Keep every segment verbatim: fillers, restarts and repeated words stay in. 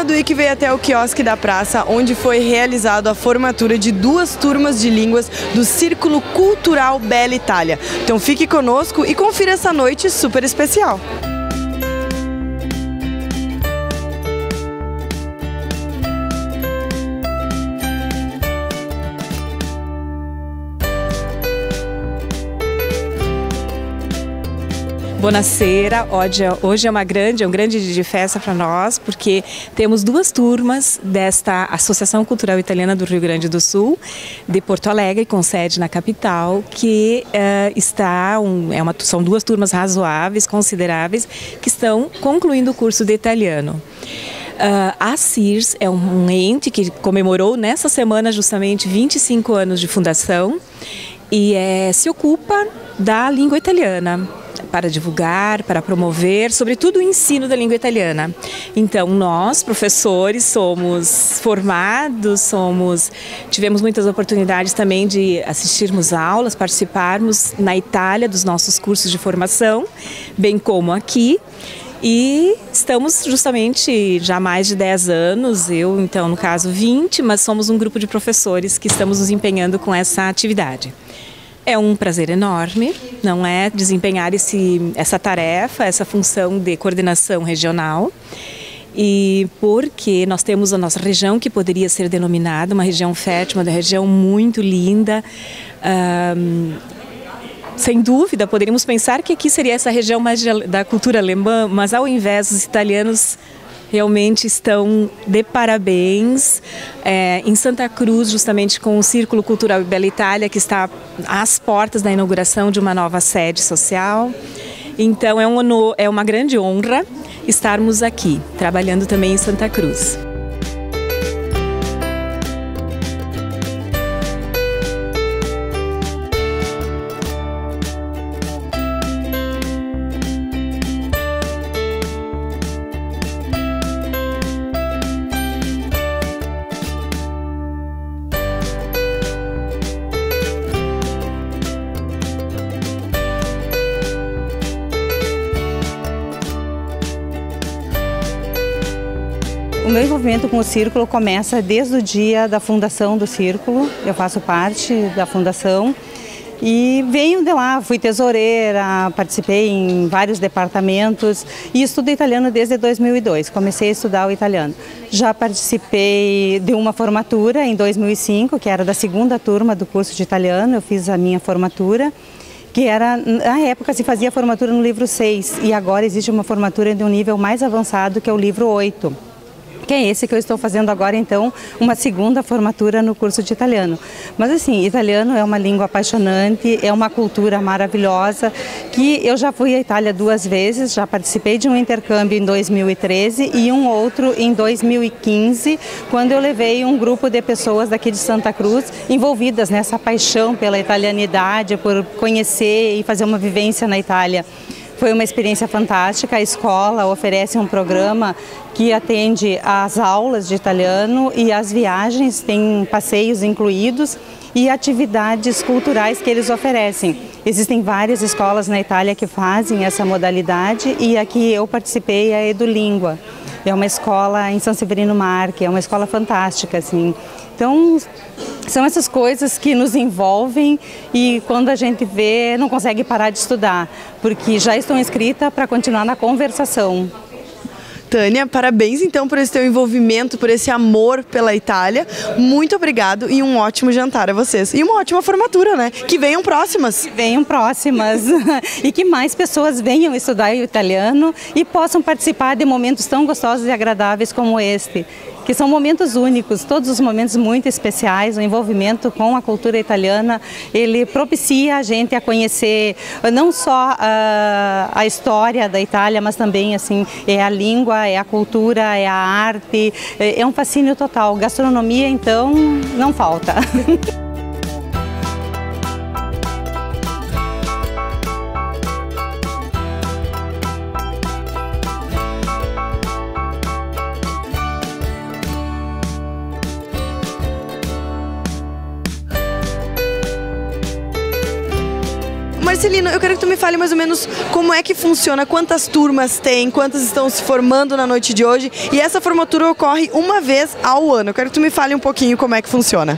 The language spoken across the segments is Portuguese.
turma do I C veio até o quiosque da praça, onde foi realizado a formatura de duas turmas de línguas do Círculo Cultural Bella Itália. Então fique conosco e confira essa noite super especial. Buonasera, hoje é uma grande, é um grande dia de festa para nós, porque temos duas turmas desta Associação Cultural Italiana do Rio Grande do Sul, de Porto Alegre, com sede na capital, que uh, está, um, é uma, são duas turmas razoáveis, consideráveis, que estão concluindo o curso de italiano. Uh, a C I R S é um, um ente que comemorou nessa semana justamente vinte e cinco anos de fundação e é, se ocupa da língua italiana, para divulgar, para promover, sobretudo o ensino da língua italiana. Então, nós, professores, somos formados, somos, tivemos muitas oportunidades também de assistirmos aulas, participarmos na Itália dos nossos cursos de formação, bem como aqui. E estamos justamente já há mais de dez anos, eu então no caso vinte, mas somos um grupo de professores que estamos nos empenhando com essa atividade. É um prazer enorme, não é, desempenhar esse, essa tarefa, essa função de coordenação regional. E porque nós temos a nossa região que poderia ser denominada uma região fértil, uma região muito linda. Um, sem dúvida, poderíamos pensar que aqui seria essa região mais de, da cultura alemã, mas ao invés, os italianos realmente estão de parabéns é, em Santa Cruz, justamente com o Círculo Cultural Bella Itália, que está às portas da inauguração de uma nova sede social. Então é, um honor, é uma grande honra estarmos aqui, trabalhando também em Santa Cruz. O meu envolvimento com o Círculo começa desde o dia da fundação do Círculo. Eu faço parte da fundação e venho de lá, fui tesoureira, participei em vários departamentos e estudo italiano desde dois mil e dois, comecei a estudar o italiano. Já participei de uma formatura em dois mil e cinco, que era da segunda turma do curso de italiano, eu fiz a minha formatura, que era, na época se fazia a formatura no livro seis e agora existe uma formatura de um nível mais avançado que é o livro oito. Que é esse que eu estou fazendo agora, então, uma segunda formatura no curso de italiano. Mas assim, italiano é uma língua apaixonante, é uma cultura maravilhosa, que eu já fui à Itália duas vezes, já participei de um intercâmbio em dois mil e treze e um outro em dois mil e quinze, quando eu levei um grupo de pessoas daqui de Santa Cruz envolvidas nessa paixão pela italianidade, por conhecer e fazer uma vivência na Itália. Foi uma experiência fantástica, a escola oferece um programa que atende às aulas de italiano e às viagens, tem passeios incluídos e atividades culturais que eles oferecem. Existem várias escolas na Itália que fazem essa modalidade e aqui eu participei é a Edulíngua. É uma escola em São Severino Marche, é uma escola fantástica, assim. Então, são essas coisas que nos envolvem e quando a gente vê, não consegue parar de estudar, porque já estou inscrita para continuar na conversação. Tânia, parabéns então por esse teu envolvimento, por esse amor pela Itália. Muito obrigado e um ótimo jantar a vocês. E uma ótima formatura, né? Que venham próximas. Que venham próximas e que mais pessoas venham estudar o italiano e possam participar de momentos tão gostosos e agradáveis como este. Que são momentos únicos, todos os momentos muito especiais, o envolvimento com a cultura italiana, ele propicia a gente a conhecer não só a, a história da Itália, mas também assim, é a língua, é a cultura, é a arte, é, é um fascínio total. Gastronomia, então, não falta. Marcelino, eu quero que tu me fale mais ou menos como é que funciona, quantas turmas tem, quantas estão se formando na noite de hoje, e essa formatura ocorre uma vez ao ano. Eu quero que tu me fale um pouquinho como é que funciona.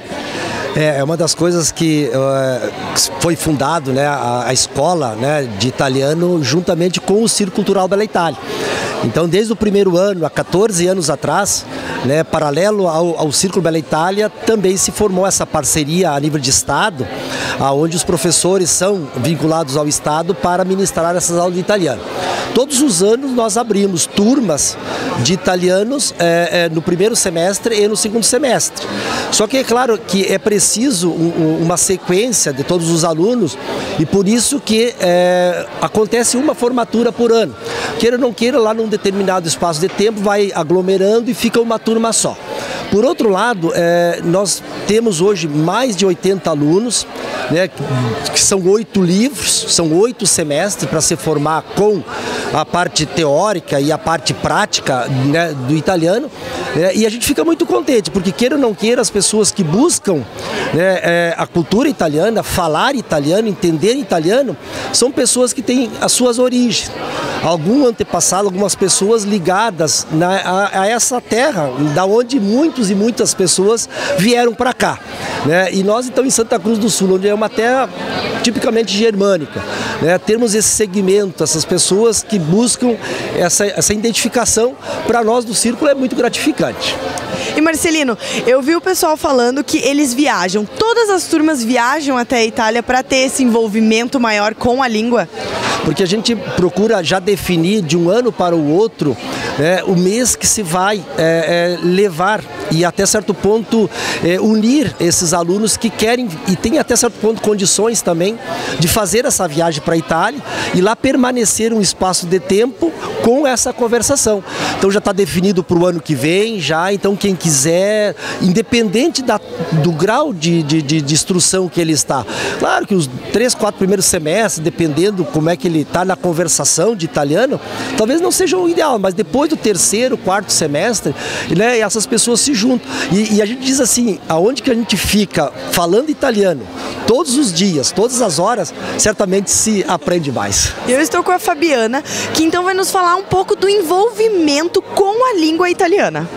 É uma das coisas que uh, foi fundado, né, a, a escola, né, de italiano juntamente com o Círculo Cultural Bella Itália. Então, desde o primeiro ano, há quatorze anos atrás, né, paralelo ao, ao Círculo Bella Itália, também se formou essa parceria a nível de Estado, onde os professores são vinculados ao Estado para ministrar essas aulas de italiano. Todos os anos nós abrimos turmas de italianos é, é, no primeiro semestre e no segundo semestre. Só que é claro que é preciso um, uma sequência de todos os alunos e por isso que é, acontece uma formatura por ano. Queira ou não queira, lá num determinado espaço de tempo vai aglomerando e fica uma turma só. Por outro lado, é, nós temos hoje mais de oitenta alunos, né, que são oito livros, são oito semestres para se formar com a parte teórica e a parte prática, né, do italiano, né, e a gente fica muito contente, porque queira ou não queira, as pessoas que buscam, né, é, a cultura italiana, falar italiano, entender italiano, são pessoas que têm as suas origens. Algum antepassado, algumas pessoas ligadas na, a, a essa terra, da onde muitos e muitas pessoas vieram para cá, né? E nós então em Santa Cruz do Sul, onde é uma terra tipicamente germânica, né, temos esse segmento, essas pessoas que buscam essa, essa identificação, para nós do Círculo é muito gratificante. E Marcelino, eu vi o pessoal falando que eles viajam, todas as turmas viajam até a Itália para ter esse envolvimento maior com a língua? Porque a gente procura já definir de um ano para o outro, né, o mês que se vai é, é, levar e até certo ponto é, unir esses alunos que querem e tem até certo ponto condições também de fazer essa viagem para a Itália e lá permanecer um espaço de tempo com essa conversação. Então já está definido para o ano que vem, já, então quem quiser, independente da, do grau de, de, de, de instrução que ele está. Claro que os três, quatro primeiros semestres, dependendo como é que ele está na conversação de italiano, talvez não seja o ideal, mas depois do terceiro, quarto semestre, né, essas pessoas se juntam. E, e a gente diz assim, aonde que a gente fica falando italiano todos os dias, todas as horas, certamente se aprende mais. Eu estou com a Fabiana, que então vai nos falar um pouco do envolvimento com a língua italiana.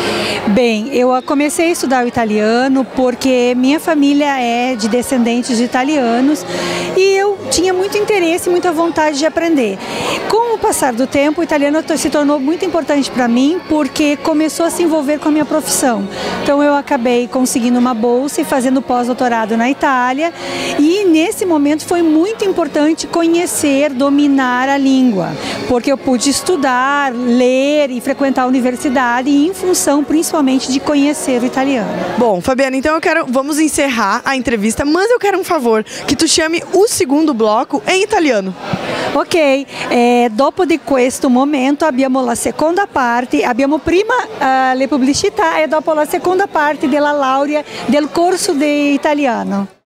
Bem, eu comecei a estudar o italiano porque minha família é de descendentes de italianos e eu tinha muito interesse e muita vontade de aprender. Com o passar do tempo, o italiano se tornou muito importante para mim porque começou a se envolver com a minha profissão. Então eu acabei conseguindo uma bolsa e fazendo pós-doutorado na Itália e nesse momento foi muito importante conhecer, dominar a língua, porque eu pude estudar, ler e frequentar a universidade e em função principalmente de conhecer o italiano. Bom, Fabiana, então eu quero, vamos encerrar a entrevista, mas eu quero um favor, que tu chame o segundo bloco em italiano. Ok, eh, dopo di questo momento abbiamo la seconda parte, abbiamo prima uh, le pubblicità e dopo la seconda parte della laurea del corso di italiano.